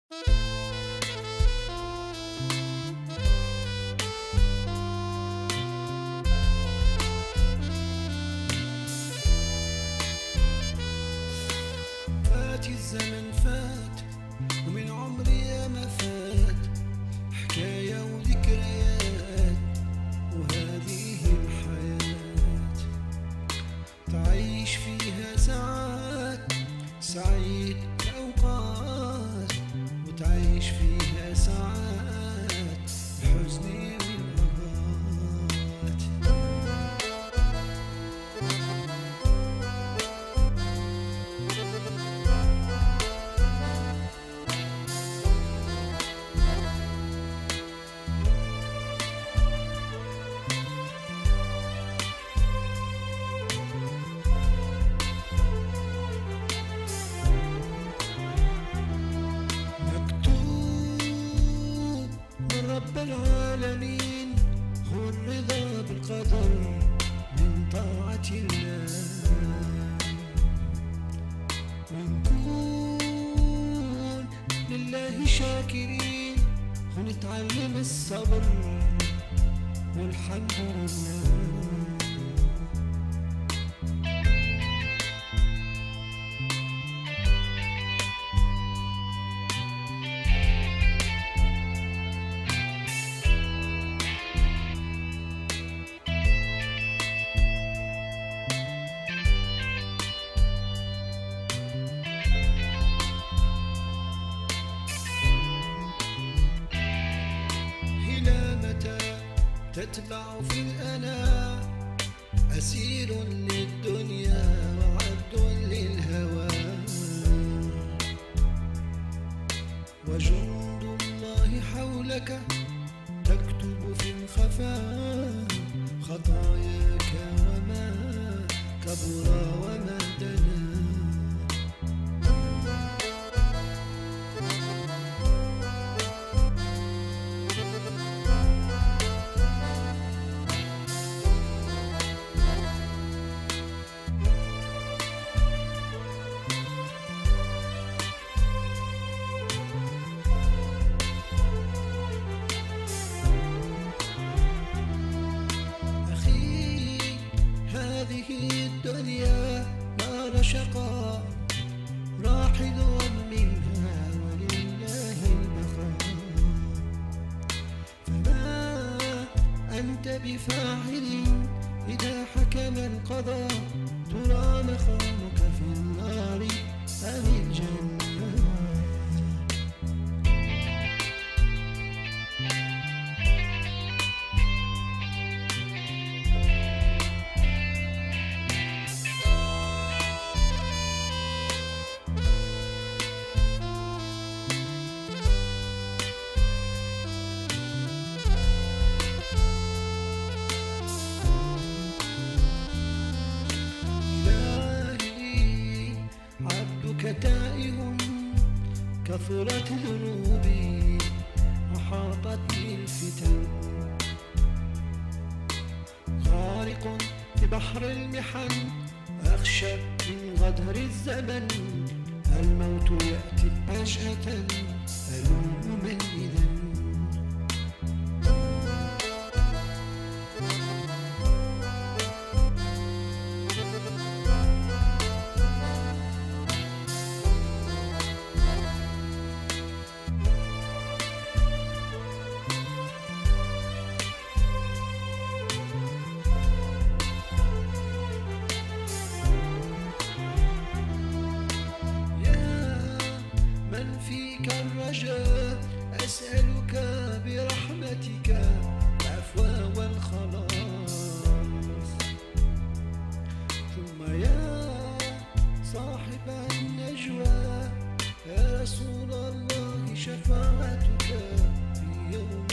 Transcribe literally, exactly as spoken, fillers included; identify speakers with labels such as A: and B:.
A: فات الزمن فات ومن عمري ياما فات، حكاية وذكريات وهذه الحياة تعيش فيها ساعات سعيد في أوقات، وتعيش فيها ساعات الحزن والآهات. رب العالمين هو الرضا بالقدر من طاعة الله، ونكون لله شاكرين ونتعلم الصبر والحمد لله. تتبع في الأنا أسير للدنيا وعبد للهوى، وجند الله حولك تكتب في الخفاء خطاياك وما كبر وما دنا. هذه الدنيا نار شقاء راحل منها ولله البقاء، فما أنت بفاعل إذا حكم القضاء، ترى مقامك في النار أم الجنة. تائه كثرت ذنوبي وحاطتني الفتن، غارق في بحر المحن أخشى من غدر الزمن، الموت يأتي فجأة ألوم من إذن. فيك الرجاء أسألك برحمتك العفو والخلاص، ثم يا صاحب النجوى يا رسول الله شفاعتك في يوم